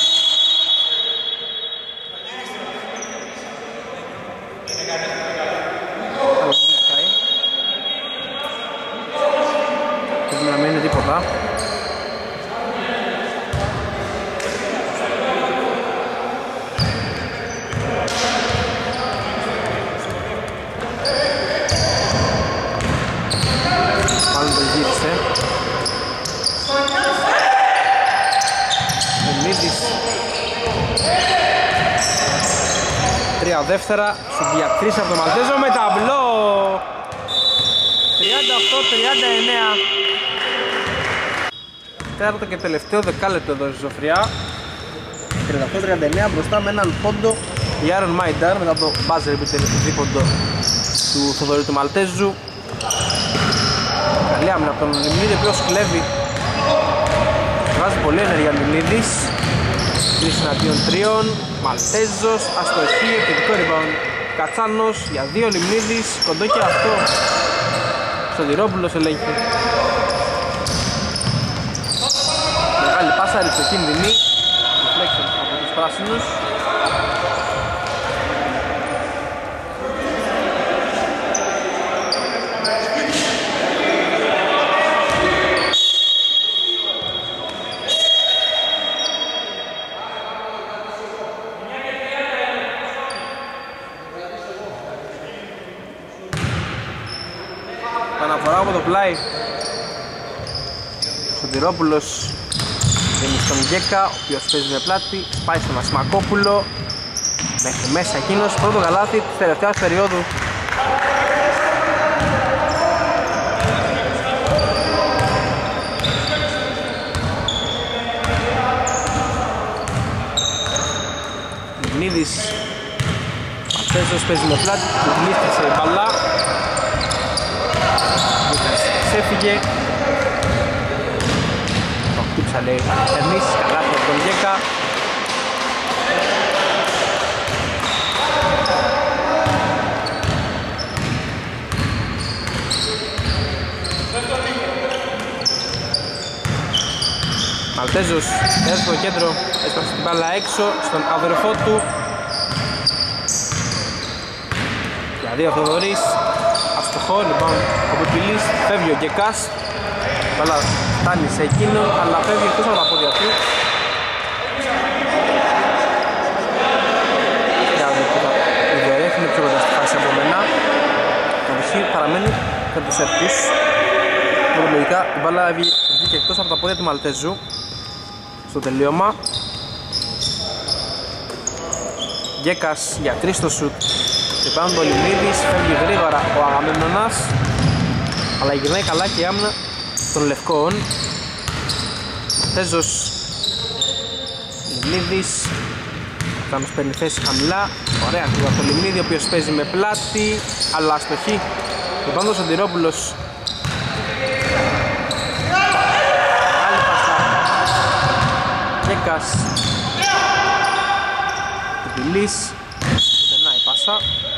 A: Πρέπει να μην είναι τίποτα. Μάλλον το γύρισε. Εμίδης 3 δεύτερα, σου διακρίσει από το Μαλτέζο με ταμπλό 38-39. Τέταρτο και τελευταίο δεκάλεπτο εδώ στη Ζωφριά. 38-39 μπροστά με έναν πόντο η Iron Maiden μετά το buzzer δίποντο του Θοδωρή του Μαλτέζου. Καλή άμυνα από τον Λιμνίδη, ο οποίος κλέβει. Βάζει πολύ ενέργεια ο Λιμνίδης. 3 εναντίον 3. Μαλτέζος, αστοχή, επιθετικό rebound. Κατσάνος για 2 Λιμνίδης, κοντό και αυτό. Σωτηρόπουλος ελέγχει. Μεγάλη πάσα, ριψοκίνδυνη. Deflection από τους πράσινους. Αναφορά από το πλάι. Σωτηρόπουλος δίνει στον Γκέκα, ο οποίος παίζει με πλάτη, πάει στον Ασμακόπουλο μέχρι μέσα εκείνος, πρώτο καλάθι της τελευταίας περίοδου. Λιμνίδης, Μαλτέζος παίζει με πλάτη, του γλίστησε η μπαλά. Ξέφυγε. Το χτύψα λέει εμείς, καλά από τον Γκέκα. Μαλτέζος έρθει στο κέντρο, έσπασε την μπάλα έξω στον αδερφό του. Για 2 Θοδωρής. Αστοχό, λοιπόν, ο Πιπιλής, φεύγει ο Γκεκάς. Μπάλα φτάνει σε εκείνον, αλλά φεύγει εκτός από τα πόδια του. Για να δείτε, η Δωρέφ είναι πιο κοντά στη φάση από μένα. Το βυσί παραμένει με τους Σέρκους. Λογικά η μπάλα βγήκε εκτός από τα πόδια του Μαλτέζου στο τελείωμα. Γκεκάς για 3 στο σουτ. Και πάνω το Λιμνίδης, φεύγει γρήγορα ο Αγαμέμνονας, αλλά γυρνάει καλά και η άμυνα των Λευκών. Μαλτέζος, Λιμνίδης, Κάνος παίρνει θέση χαμηλά, ωραία του από το Λιμνίδη, ο οποίος παίζει με πλάτη, αλλά αστοχή. Και πάνω ο Σωτηρόπουλος. Άλλη πάσα. Γκέκας. Πιπιλής. Περνάει η πάσα.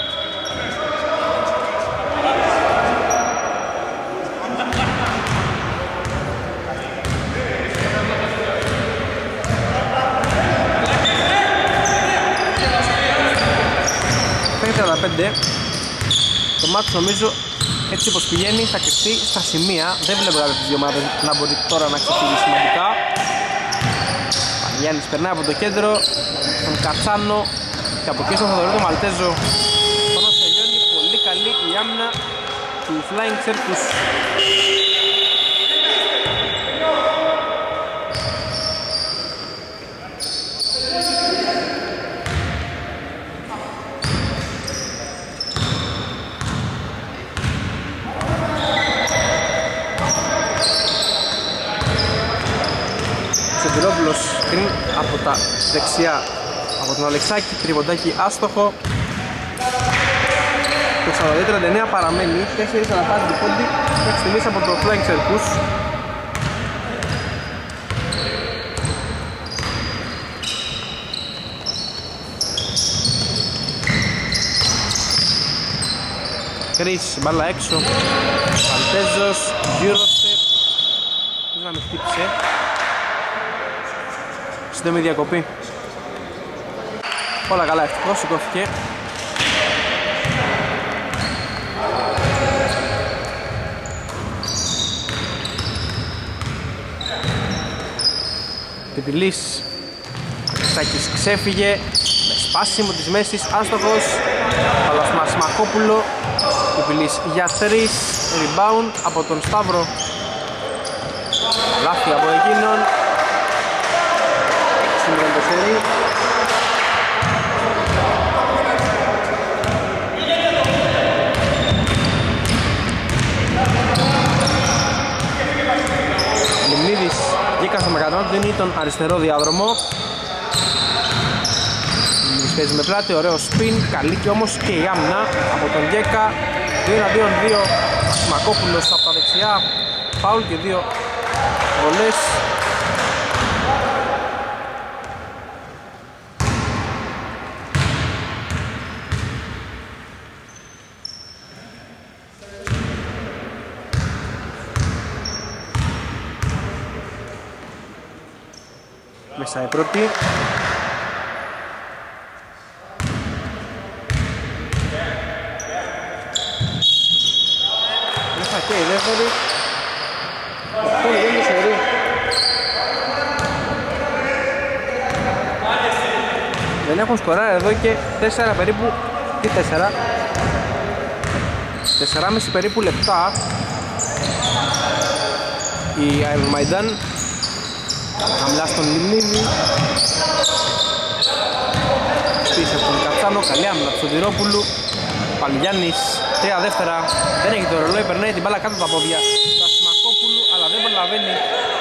A: Το μάτς νομίζω έτσι όπως πηγαίνει θα κρυφτεί στα σημεία. Δεν βλέπω κάποιες τις δύο ομάδες να μπορεί τώρα να ξεφύγει σημαντικά. Παναγιάννης περνάει από το κέντρο, τον Κατσάνο και από εκεί στον Θοδωρή τον Μαλτέζο. Πάνω τελειώνει πολύ καλή η άμυνα του Flying Circus. Πριν από τα δεξιά από τον Αλεξάκη, τριβοντάκι άστοχο. Το 42-39 παραμένει, 4 αναπάρει πόντι μέχρι στιγμής από το Flying Circus. Κρίς, μπάλα έξω, Μαλτέζος, γύρωσε, δεν να με χτύπησε. Σύντομη διακοπή. Όλα καλά, ευτυχώς σηκώθηκε. Πιπιλής, Σάκης ξέφυγε με σπάσιμο της μέσης, άστοχος. Αλλά στον Ασμακόπουλο, Πιπιλής για 3, rebound από τον Σταύρο. Λάθη από εκείνον. 6-0 το σερί. Λιμνίδης βγήκα στο μεγαλύτερο, δίνει τον αριστερό διάδρομο. Λιμνίδης παίζει με πλάτη, ωραίο spin, καλή και όμως και η άμυνα από τον Γκέκα. 2-2, Σμακόπουλος από τα δεξιά, φάουλ και 2 βολές. Μέσα η πρώτη. Μέσα και η δεύτερη. Αυτό είναι το σερί. Δεν έχουν σκοράρει εδώ και 4 περίπου. Τι 4? 4,5 περίπου λεπτά. Η Αϊρομαϊντάν χαμηλά στον Λιμνίδη. Πίσω από τον Κατσάνο, καλή άμυνα του Σωτηρόπουλου. Παλιγιάννης, 3 δεύτερα. Δεν έχει το ρολόι, περνάει την μπάλα κάτω από τα πόδια του Ασημακόπουλου, αλλά δεν προλαβαίνει.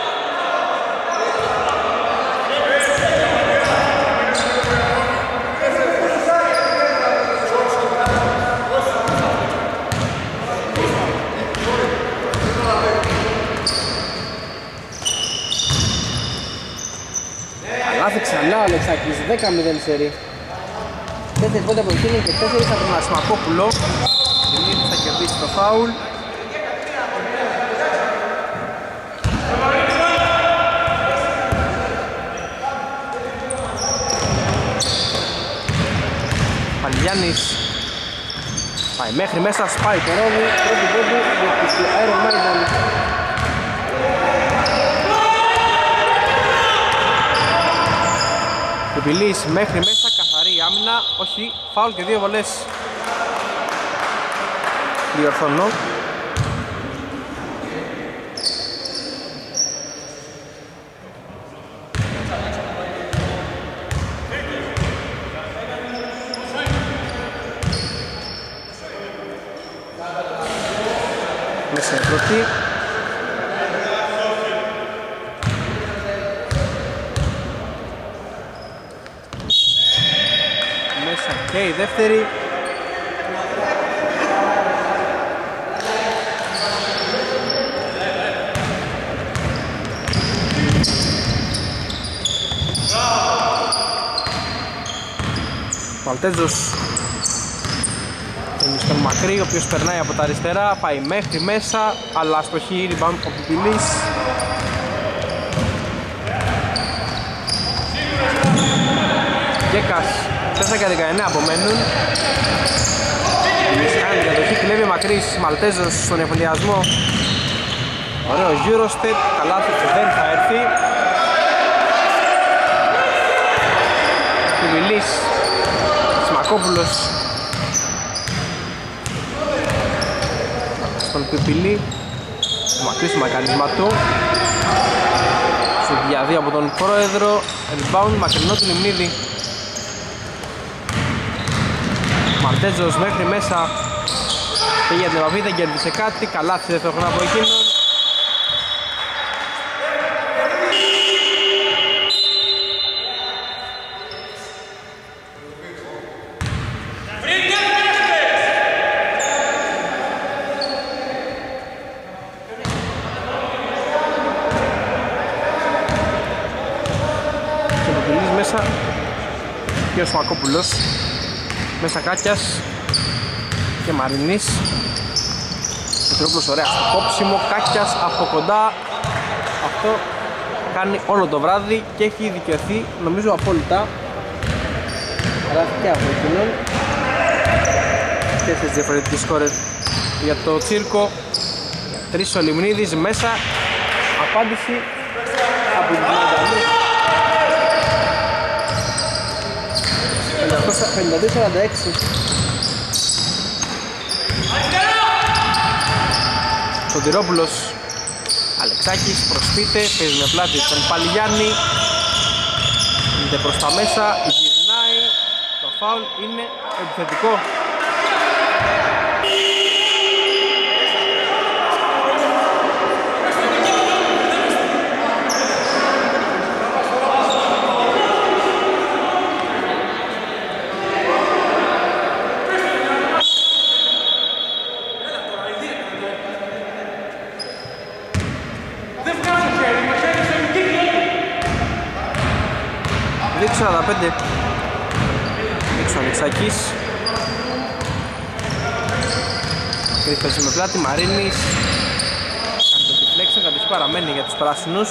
A: Ξανά ο Αλεξάκης, 10-0 σερί. 4 πόντα από εκείνον και 4 από τον Ασημακόπουλο. Δημήτρης θα κερδίσει το φάουλ. Παλιγιάννης πάει μέχρι μέσα, σπάει το ρόδι. Πρώτη πόντι για τους Αϊρομαϊντάν. Πιπιλής μέχρι μέσα, καθαρή άμυνα, όχι, φάουλ και 2 βολές. Διορθώνω. Μέσα η πρώτη. Και η δεύτερη. Παλτέζος είναι στον Μακρύ, ο οποίος περνάει από τα αριστερά, πάει μέχρι μέσα, αλλά αστοχή rebound ο Πιπιλής. Γκέκας, 4 και 19 απομένουν. Κάνει την κατοχή, κλέβει Μακρύς, Μαλτέζος στον εφοδιασμό. Ωραίο Eurostep, καλάθι και δεν θα έρθει. Πιπιλής, Σμακόπουλος στον Πιπιλή. Ο Μακρύς μακαρίσμα του. Σου διαδεί από τον πρόεδρο. Rebound μακρινό του Λιμνίδη. Μαλτέζος μέχρι μέσα. Πήγε για την επαφή, δεν κέρδισε κάτι. Καλάθι δεύτερο χρόνο από εκείνον. Μέσα και ο Σμακόπουλος, μέσα Κάκιας και Μαρινής. Ο Τρόπλος ωραία στο κόψιμο, Κάκιας από κοντά. Αυτό κάνει όλο το βράδυ και έχει δικαιωθεί νομίζω απόλυτα. Αλλά και από εκείνον. 4 διαφορετικές σκόρες για το Τσίρκο. 3 ο Λιμνίδης μέσα. Απάντηση από την Μανταλή. 52-46. Σωτηρόπουλος, Αλεξάκης προσποιείται, παίζει με πλάτη τον Παλιγιάννη. Είναι προς τα μέσα, γυρνάει, το φάουλ είναι επιθετικό. Δείξω 45. Δείξω ο Αλεξάκης. Κρύφτωση με πλάτη, Μαρίνης. Κάνει το deflection, κατοχή παραμένει για τους πράσινους.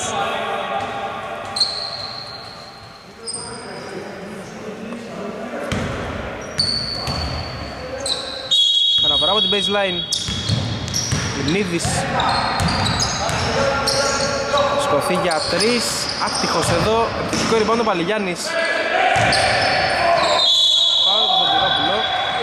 A: Παραπορά από την baseline. Λιμνίδης. Σκοθεί για 3. Άτυχος εδώ. Επιθετικό rebound ο Παλιγιάννης. Πάω τον Σωτηρόπουλο.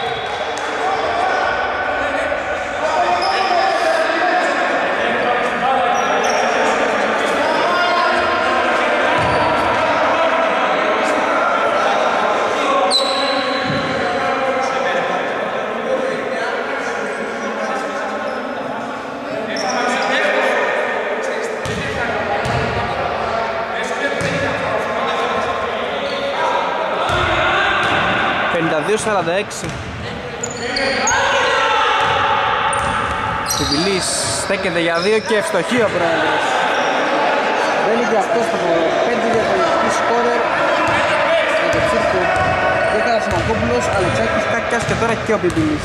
A: Τιβιλής στέκεται για 2 και ευστοχεί ο πρόεδρος. Δεν είναι και αυτός το 5 διαφορετική σκόρερ για το Τσίρκο. Έκανα Σιμακόπουλος, Αλεξάκης, Κάκιας και τώρα και ο Πιμπιλής.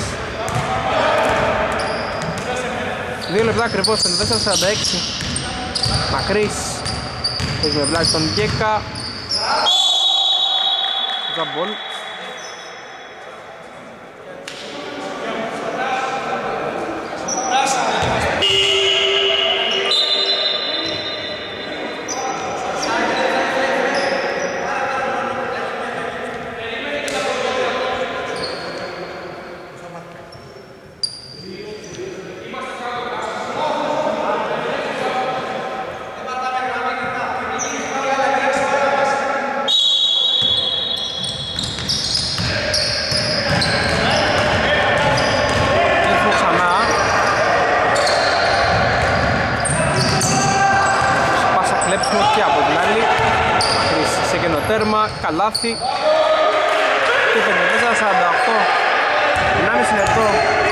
A: 2 λεπτά ακριβώς, 54-46. Μακρύς, έχει με βλάκι τον Γκέκα. Ζαμπολ. Καλάθι και 54-48, 1,5 λεπτό.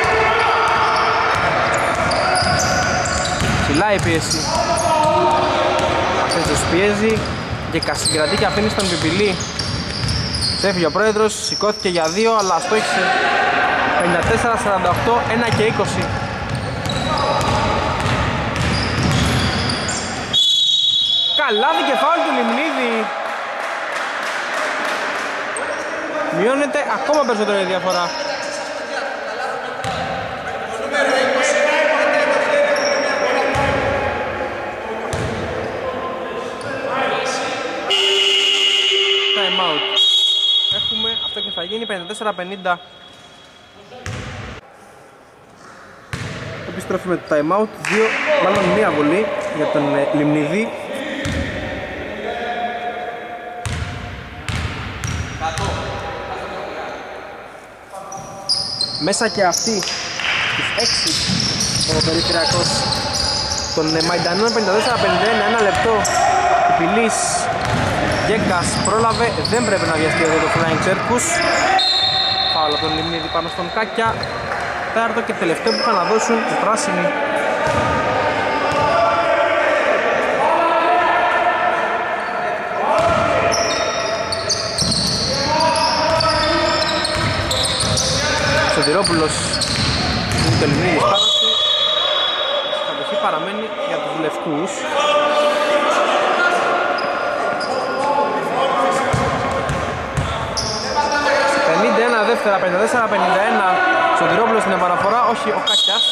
A: Ψηλά η πίεση. Αυτές τους πιέζει και κασυγκρατεί και αφήνει στον Πιπιλή. Ξέφυγε ο πρόεδρος, σηκώθηκε για 2 αλλά αστόχισε. 54-48, 1 και 20. Καλάθι και φάουλ του Λιμνίδη. Μειώνεται ακόμα περισσότερο η διαφορά. Time out. Έχουμε αυτό και θα γίνει 54-50. Επιστροφή με το time out. Μάλλον μία βολή για τον Λιμνίδη. Μέσα και αυτή στις 6 ο περιφερειακός των Μαϊντανών. 54-51, 1 λεπτό. Πιπιλής, Γκέκας πρόλαβε, δεν πρέπει να βιαστεί εδώ το Flying Circus. Φάουλ από τον Λιμνίδη πάνω στον Κάκια. Τέταρτο και τελευταίο που είχαν να δώσουν οι πράσινοι. Σωτηρόπουλος είναι το Λιμνίδης πάνω του. Η κατοχή παραμένει για τους λευκούς. Δεύτερα 54-51. Σωτηρόπουλος στην επαναφορά, όχι ο Κάκιας.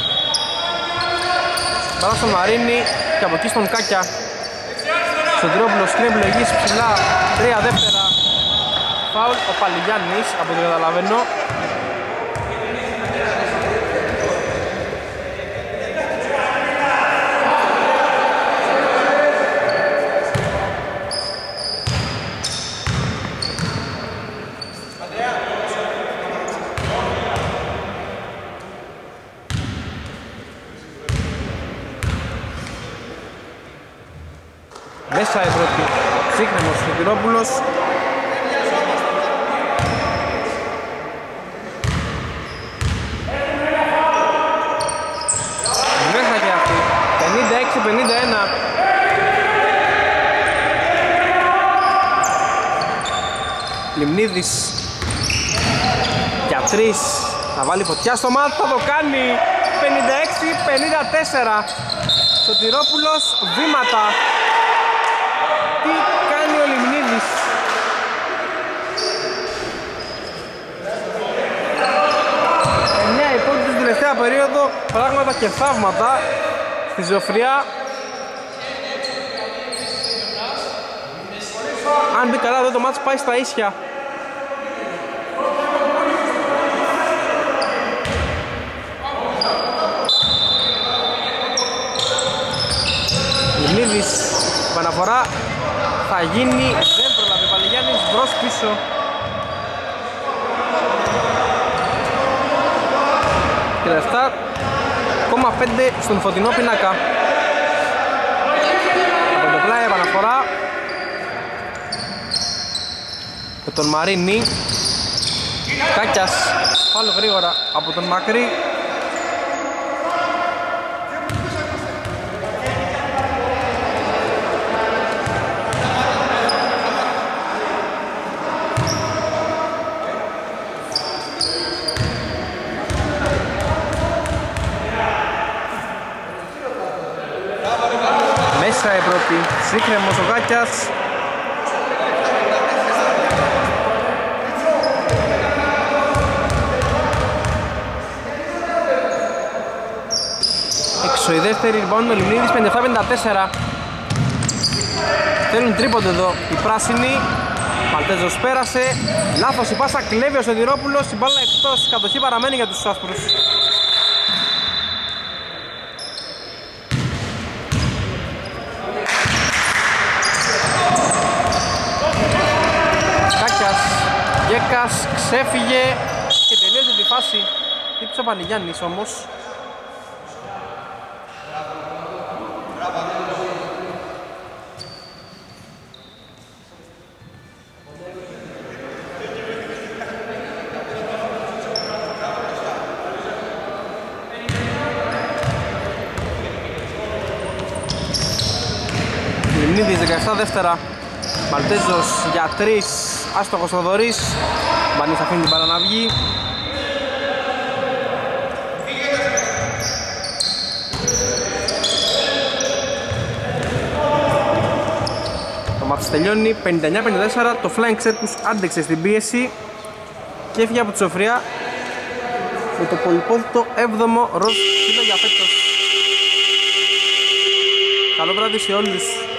A: Παρά στον Μαρίνη και από εκεί στον Κάκια. Σωτηρόπουλος στην επιλογή ψηλά, 3 δεύτερα. Φάουλ ο Παλιγιάννης από το καταλαβαίνω. Μέσα η πρώτη, Σύγχρονος Σωτηρόπουλος. Μέσα και αυτή, 56-51. Λιμνίδης για 3, θα βάλει φωτιά στο μάτ, θα το κάνει. 56-54. Σωτηρόπουλος, βήματα. Τι κάνει ο Λιμνίδης? Νέα υπόλοιπη στην τελευταία περίοδο, πράγματα και θαύματα στη ζωφριά. Αν μπει καλά εδώ το μάτς πάει στα ίσια. Λιμνίδης, επαναφορά θα γίνει, δεν προλάβει Παλιγιάννης, μπρος πίσω. Και 7,5 στον φωτεινό πινάκα. Από το πλάι επαναφορά με τον Μαρίνη. Κάκιας, πάλι γρήγορα από τον Μακρύ. Μέσα η πρώτη, Σύγχρονος ο Γάκιας. Έξω η δεύτερη, λοιπόν ο Λιμνίδης, 57-54. Θέλουν τρίποντο εδώ οι πράσινοι. Μαλτέζος πέρασε, λάθος η πάσα, κλέβει ο Σωτηρόπουλος, η μπάλα εκτός, η κατοχή παραμένει για τους άσπρους. Γκέκας ξέφυγε και τελείωσε τη φάση. Χτύπησε ο Πανηγιάννης όμως. Λιμνίδης 17 δεύτερα. Μαλτέζος για 3, άστοχος Θοδωρής. Μπανής αφήνει την μπάλα να βγει. Το μάτς τελειώνει 59-54. Το flying set τους άντεξε στην πίεση και έφυγε από τη σοφριά με το πολυπόθητο 7ο ροζ φύλλο για φέτος. Καλό βράδυ σε όλους.